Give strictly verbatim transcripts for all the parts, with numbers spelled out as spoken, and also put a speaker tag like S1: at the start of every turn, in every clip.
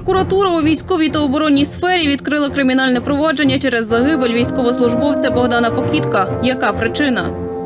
S1: Спецпрокуратура у військовій та оборонній сфері відкрила кримінальне провадження через загибель військовослужбовця Богдана Покітка. Яка причина?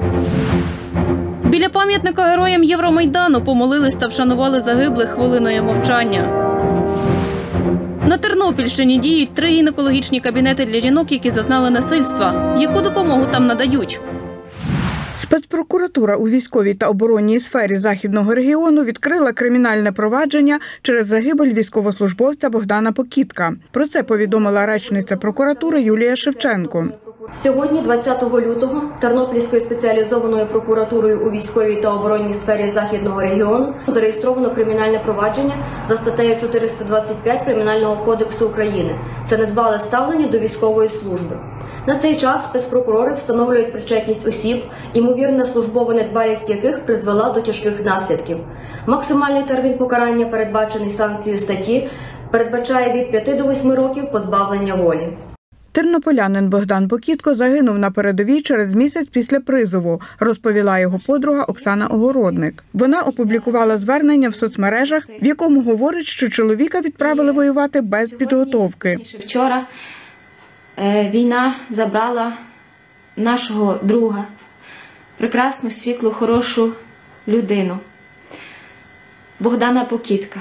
S1: Біля пам'ятника героям Євромайдану помолились та вшанували загиблих хвилиною мовчання. На Тернопільщині діють три гінекологічні кабінети для жінок, які зазнали насильства. Яку допомогу там надають?
S2: Спецпрокуратура у військовій та оборонній сфері Західного регіону відкрила кримінальне провадження через загибель військовослужбовця Богдана Покітка. Про це повідомила речниця прокуратури Юлія Шевченко.
S3: Сьогодні, двадцятого лютого, Тернопільською спеціалізованою прокуратурою у військовій та оборонній сфері Західного регіону зареєстровано кримінальне провадження за статтею чотириста двадцять п'ять Кримінального кодексу України. Це недбале ставлення до військової служби. На цей час спецпрокурори встановлюють причетність осіб, ймовірна службова недбалість яких призвела до тяжких наслідків. Максимальний термін покарання, передбачений санкцією статті, передбачає від п'яти до восьми років позбавлення волі.
S2: Тернополянин Богдан Покітко загинув на передовій через місяць після призову, розповіла його подруга Оксана Огородник. Вона опублікувала звернення в соцмережах, в якому говорить, що чоловіка відправили воювати без підготовки.
S4: Вчора війна забрала нашого друга, прекрасну, світлу, хорошу людину Богдана Покітка.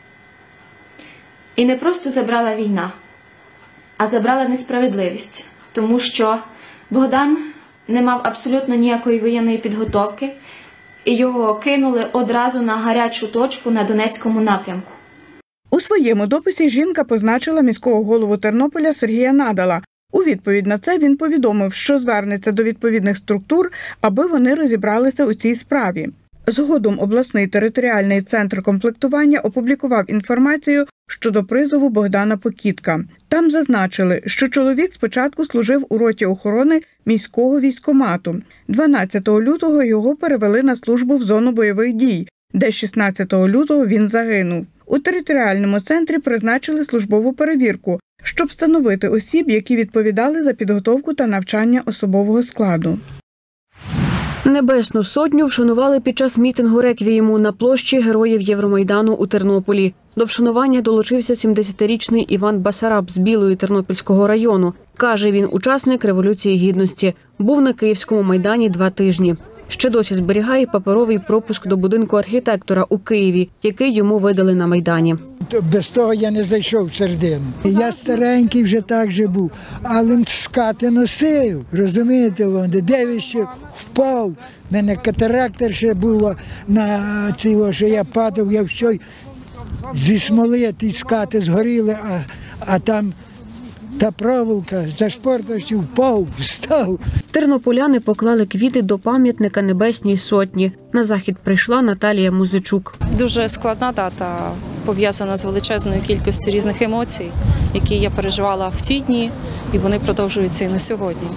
S4: І не просто забрала війна, а забрала несправедливість, тому що Богдан не мав абсолютно ніякої воєнної підготовки, і його кинули одразу на гарячу точку на Донецькому напрямку.
S2: У своєму дописі жінка позначила міського голову Тернополя Сергія Надала. У відповідь на це він повідомив, що звернеться до відповідних структур, аби вони розібралися у цій справі. Згодом обласний територіальний центр комплектування опублікував інформацію щодо призову Богдана Покітка. Там зазначили, що чоловік спочатку служив у роті охорони міського військкомату. дванадцятого лютого його перевели на службу в зону бойових дій, де шістнадцятого лютого він загинув. У територіальному центрі призначили службову перевірку, щоб встановити осіб, які відповідали за підготовку та навчання особового складу.
S5: Небесну сотню вшанували під час мітингу реквієму на площі Героїв Євромайдану у Тернополі. До вшанування долучився сімдесятирічний Іван Басараб з Білої Тернопільського району. Каже, він учасник Революції Гідності. Був на Київському Майдані два тижні. Ще досі зберігає паперовий пропуск до будинку архітектора у Києві, який йому видали на Майдані.
S6: Без того я не зайшов всередину. Я старенький вже так же був, але скати носив, розумієте, де ще впав. У мене катаракта ще була на цього, що я падав, я все зі смоли, ті скати згоріли, а, а там та проволока зашпортався, впав, встав.
S5: Тернополяни поклали квіти до пам'ятника Небесній сотні. На захід прийшла Наталія Музичук.
S7: Дуже складна дата, пов'язана з величезною кількістю різних емоцій, які я переживала в ті дні, і вони продовжуються і на сьогодні.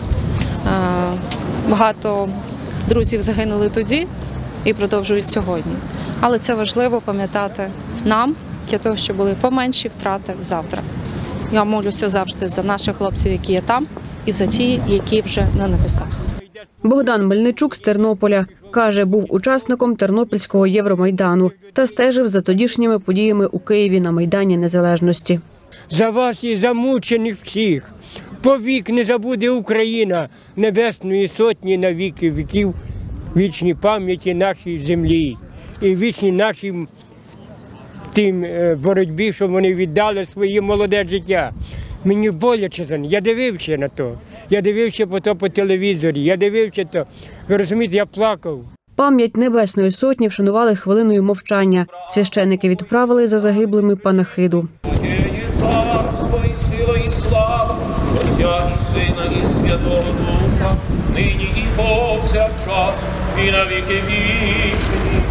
S7: Багато друзів загинули тоді і продовжують сьогодні. Але це важливо пам'ятати нам, для того, щоб були поменші втрати завтра. Я молюся завжди за наших хлопців, які є там, і за ті, які вже на небесах.
S5: Богдан Мельничук з Тернополя. Каже, був учасником Тернопільського Євромайдану та стежив за тодішніми подіями у Києві на Майдані Незалежності.
S8: За вас і замучених всіх. Повік не забуде Україна Небесної сотні на віки віків, вічній пам'яті нашій землі і вічній нашій тим боротьбі, що вони віддали своє молоде життя. Мені боляче за них. Я дивився на то. Я дивився по то по телевізорі. Я дивився то. Ви розумієте, я плакав.
S5: Пам'ять Небесної сотні вшанували хвилиною мовчання. Священники відправили за загиблими панахиду.
S9: Царство і сила і слава, Отця і Сина і Святого Духа, нині і повсякчас, і на віки вічні.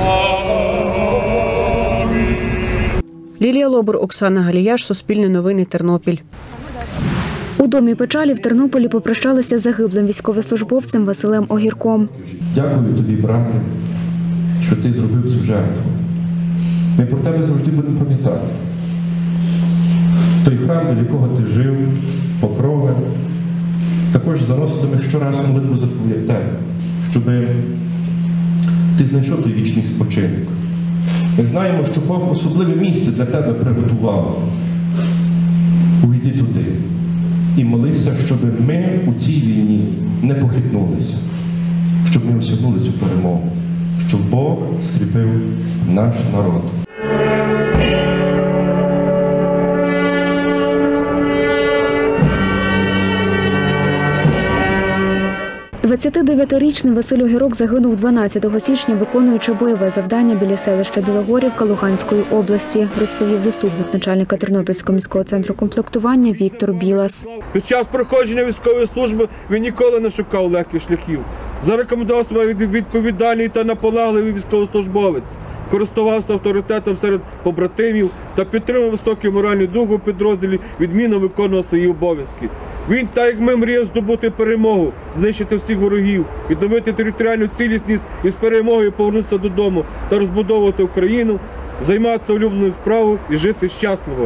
S9: Амінь.
S5: Лілія Лобур, Оксана Галіяш, Суспільне новини, Тернопіль.
S10: У домі печалі в Тернополі попрощалися з загиблим військовослужбовцем Василем Огірком.
S11: Дякую тобі, брате, що ти зробив цю жертву. Ми про тебе завжди будемо пам'ятати. Той храм, до якого ти жив, покрови, також заноситиме щораз молитву за твоє тебе, щоб ти знайшов той вічний спочинок. Ми знаємо, що Бог особливе місце для тебе приготував. Увійди туди і молися, щоб ми у цій війні не похитнулися, щоб ми осягнули цю перемогу, щоб Бог скріпив наш народ.
S10: двадцятидев'ятирічний Василь Огірок загинув дванадцятого січня, виконуючи бойове завдання біля селища Білогорівка Луганської області, розповів заступник начальника Тернопільського міського центру комплектування Віктор Білас.
S12: Під час проходження військової служби він ніколи не шукав легких шляхів. Зарекомендував себе відповідальний та наполегливий військовослужбовець, користувався авторитетом серед побратимів та підтримував високий моральний дух у підрозділі, відмінно виконував свої обов'язки. Він, так як ми, мріяв здобути перемогу, знищити всіх ворогів, відновити територіальну цілісність і з перемогою повернутися додому та розбудовувати Україну, займатися улюбленою справою і жити щасливо.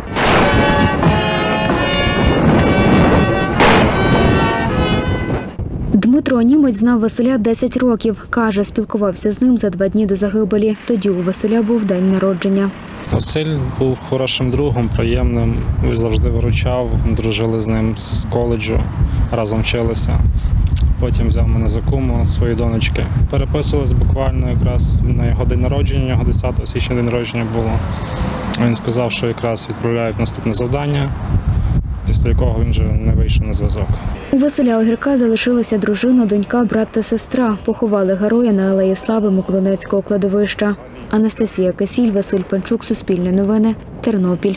S10: Дмитро Німець знав Василя десять років. Каже, спілкувався з ним за два дні до загибелі. Тоді у Василя був день народження.
S13: Василь був хорошим другом, приємним, завжди виручав, дружили з ним з коледжу, разом вчилися. Потім взяв мене за куму, свої донечки. Переписувались буквально якраз на його день народження, його десятого січня день народження було. Він сказав, що якраз відправляють наступне завдання, після якого він вже не вийшов на зв'язок.
S10: У Василя Огірка залишилася дружина, донька, брат та сестра. Поховали героя на Алеї Слави Миколинецького кладовища. Анастасія Кисіль, Василь Панчук, Суспільне новини, Тернопіль.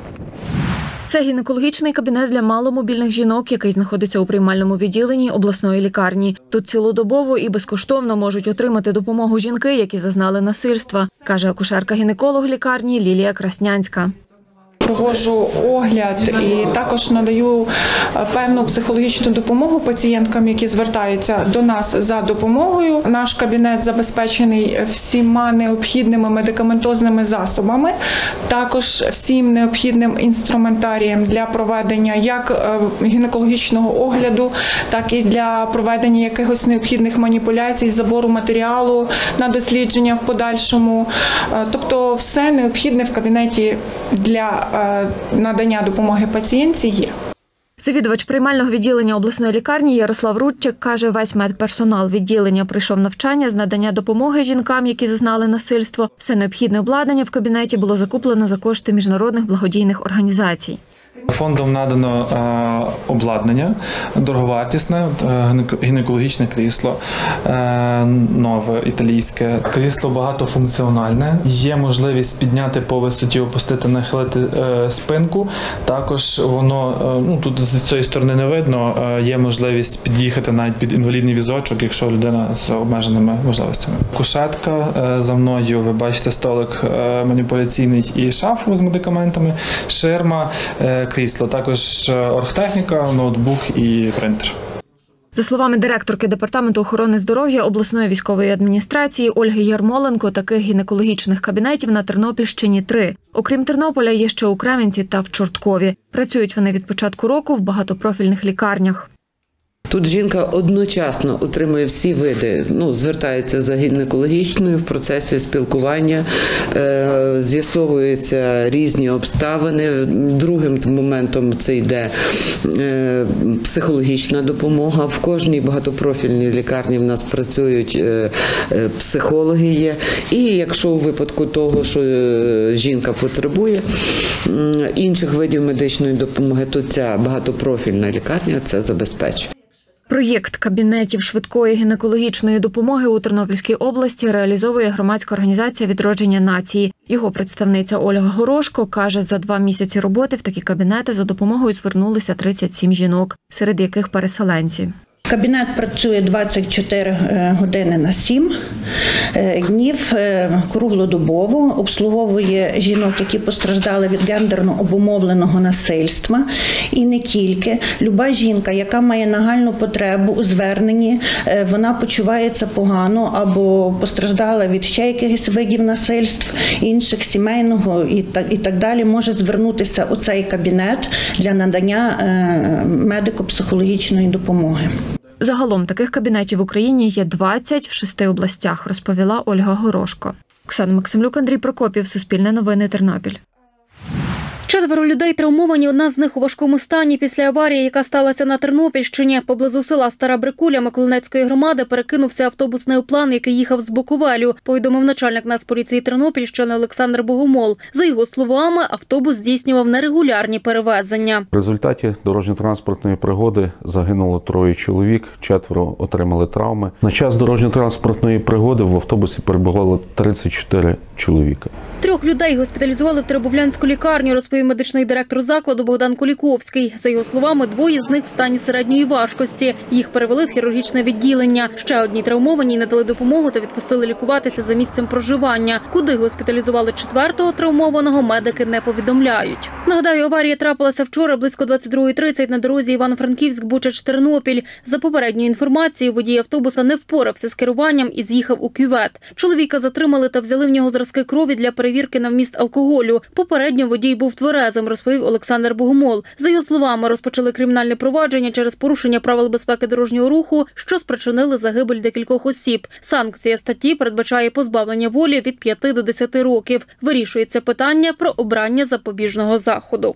S5: Це гінекологічний кабінет для маломобільних жінок, який знаходиться у приймальному відділенні обласної лікарні. Тут цілодобово і безкоштовно можуть отримати допомогу жінки, які зазнали насильства, каже акушерка-гінеколог лікарні Лілія Краснянська.
S14: Проводжу огляд і також надаю певну психологічну допомогу пацієнткам, які звертаються до нас за допомогою. Наш кабінет забезпечений всіма необхідними медикаментозними засобами, також всім необхідним інструментарієм для проведення як гінекологічного огляду, так і для проведення якихось необхідних маніпуляцій, забору матеріалу на дослідження в подальшому. Тобто все необхідне в кабінеті для надання допомоги пацієнтці є.
S5: Завідувач приймального відділення обласної лікарні Ярослав Рудчик каже, весь медперсонал відділення пройшов навчання з надання допомоги жінкам, які зазнали насильство. Все необхідне обладнання в кабінеті було закуплено за кошти міжнародних благодійних організацій.
S15: Фондом надано е, обладнання, дороговартісне, е, гінекологічне крісло, е, нове, італійське. Крісло багатофункціональне. Є можливість підняти по висоті, опустити, нахилити е, спинку. Також воно, е, ну тут з цієї сторони не видно, е, є можливість під'їхати навіть під інвалідний візочок, якщо людина з обмеженими можливостями. Кушетка, е, за мною ви бачите столик е, маніпуляційний і шафу з медикаментами, ширма, е, крісло, також оргтехніка, ноутбук і принтер.
S5: За словами директорки Департаменту охорони здоров'я обласної військової адміністрації Ольги Ярмоленко, таких гінекологічних кабінетів на Тернопільщині три. Окрім Тернополя, є ще у Кременці та в Чорткові. Працюють вони від початку року в багатопрофільних лікарнях.
S16: Тут жінка одночасно отримує всі види, ну, звертається за гінекологічною, в процесі спілкування, е, з'ясовуються різні обставини. Другим моментом це йде е, психологічна допомога. В кожній багатопрофільній лікарні в нас працюють е, е, психологи є. І якщо у випадку того, що е, жінка потребує е, інших видів медичної допомоги, то ця багатопрофільна лікарня це забезпечує.
S5: Проєкт кабінетів швидкої гінекологічної допомоги у Тернопільській області реалізовує громадська організація «Відродження нації». Його представниця Ольга Горошко каже, за два місяці роботи в такі кабінети за допомогою звернулися тридцять сім жінок, серед яких переселенці.
S17: Кабінет працює двадцять чотири години на сім днів, круглодобово, обслуговує жінок, які постраждали від гендерно обумовленого насильства. І не тільки. Люба жінка, яка має нагальну потребу у зверненні, вона почувається погано або постраждала від ще якихось видів насильств, інших, сімейного і так, і так далі, може звернутися у цей кабінет для надання медико-психологічної допомоги.
S5: Загалом таких кабінетів в Україні є двадцять в шести областях, розповіла Ольга Горошко.
S10: Оксана Максимлюк, Андрій Прокопів, Суспільне новини, Тернопіль.
S1: Четверо людей травмовані, одна з них у важкому стані. Після аварії, яка сталася на Тернопільщині, поблизу села Стара Брикуля Миколинецької громади, перекинувся автобус «Неоплан», який їхав з Буковелю, повідомив начальник Нацполіції Тернопільщини Олександр Богомол. За його словами, автобус здійснював нерегулярні перевезення.
S18: В результаті дорожньо-транспортної пригоди загинуло троє чоловік, четверо отримали травми. На час дорожньо-транспортної пригоди в автобусі перебувало тридцять чотири чоловіка.
S1: Трьох людей госпіталізували в Теребовлянську лікарню, розповів медичний директор закладу Богдан Куліковський. За його словами, двоє з них в стані середньої важкості. Їх перевели в хірургічне відділення. Ще одній травмованій надали допомогу та відпустили лікуватися за місцем проживання. Куди госпіталізували четвертого травмованого, медики не повідомляють. Нагадаю, аварія трапилася вчора близько двадцять другої тридцять на дорозі Івано-Франківськ-Бучач-Тернопіль. За попередньою інформацією, водій автобуса не впорався з керуванням і з'їхав у кювет. Чоловіка затримали та взяли в нього зразки крові для перевірки на вміст алкоголю. Попередньо водій був тверезим, розповів Олександр Богомол. За його словами, розпочали кримінальне провадження через порушення правил безпеки дорожнього руху, що спричинили загибель декількох осіб. Санкція статті передбачає позбавлення волі від п'яти до десяти років. Вирішується питання про обрання запобіжного заходу.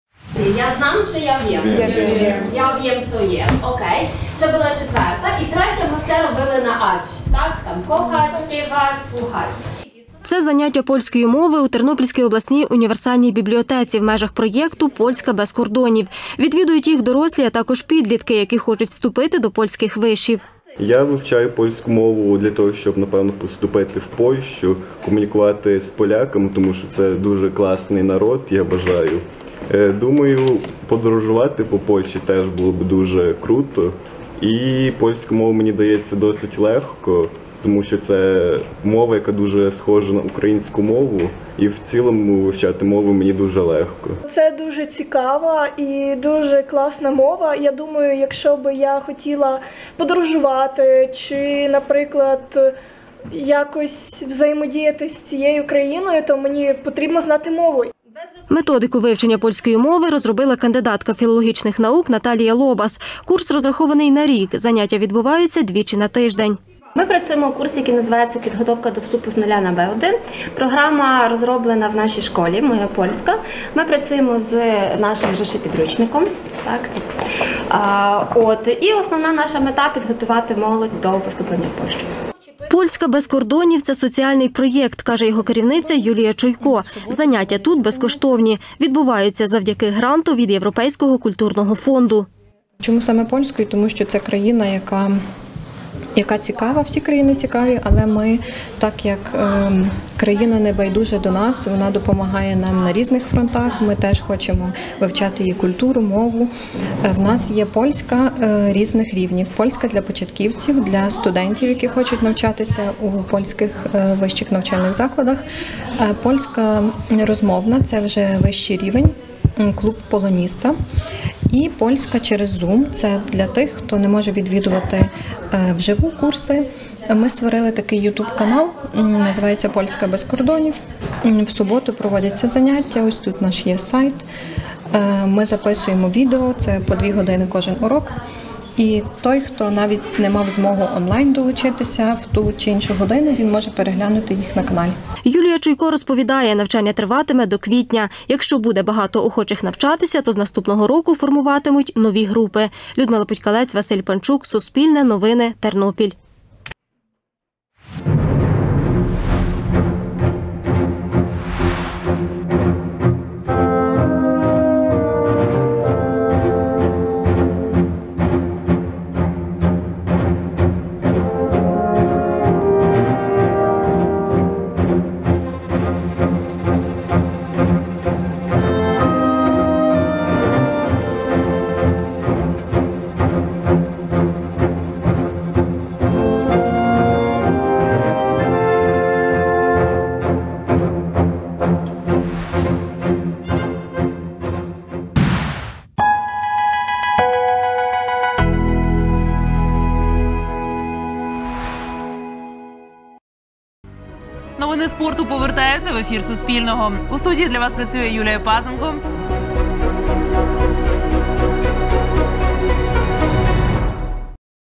S19: Я знам, чи я в'єм? Я в'єм. Я в'єм, що є. Окей. Це була четверта. І третя ми все робили на ач. Так, там кохач, співач, слухач.
S20: Це заняття польської мови у Тернопільській обласній універсальній бібліотеці в межах проєкту «Польська без кордонів». Відвідують їх дорослі, а також підлітки, які хочуть вступити до польських вишів.
S21: Я вивчаю польську мову для того, щоб, напевно, поступити в Польщу, комунікувати з поляками, тому що це дуже класний народ, я бажаю. Думаю, подорожувати по Польщі теж було б дуже круто. І польська мова мені дається досить легко, тому що це мова, яка дуже схожа на українську мову, і в цілому вивчати мову мені дуже легко.
S22: Це дуже цікава і дуже класна мова. Я думаю, якщо б я хотіла подорожувати чи, наприклад, якось взаємодіяти з цією країною, то мені потрібно знати мову.
S20: Методику вивчення польської мови розробила кандидатка філологічних наук Наталія Лобас. Курс розрахований на рік. Заняття відбуваються двічі на тиждень.
S23: Ми працюємо у курсі, який називається «Підготовка до вступу з нуля на Б один». Програма розроблена в нашій школі, моя польська. Ми працюємо з нашим же ще підручником. Так, а, от. І основна наша мета – підготувати молодь до поступлення в Польщу.
S20: «Польська без кордонів» – це соціальний проєкт, каже його керівниця Юлія Чуйко. Заняття тут безкоштовні. Відбуваються завдяки гранту від Європейського культурного фонду.
S24: Чому саме польською? Тому що це країна, яка... яка цікава, всі країни цікаві, але ми, так як е, країна не байдужа до нас, вона допомагає нам на різних фронтах, ми теж хочемо вивчати її культуру, мову. Е, в нас є польська е, різних рівнів. Польська для початківців, для студентів, які хочуть навчатися у польських е, вищих навчальних закладах. Е, польська розмовна – це вже вищий рівень, клуб полоніста. І польська через Zoom – це для тих, хто не може відвідувати вживу курси. Ми створили такий ютуб-канал, називається «Польська без кордонів». В суботу проводяться заняття, ось тут наш є сайт. Ми записуємо відео, це по дві години кожен урок. І той, хто навіть не мав змогу онлайн долучитися в ту чи іншу годину, він може переглянути їх на каналі.
S20: Юлія Чуйко розповідає, навчання триватиме до квітня. Якщо буде багато охочих навчатися, то з наступного року формуватимуть нові групи. Людмила Путькалець, Василь Панчук, Суспільне новини, Тернопіль.
S25: Новини спорту повертаються в ефір Суспільного. У студії для вас працює Юлія Пазенко.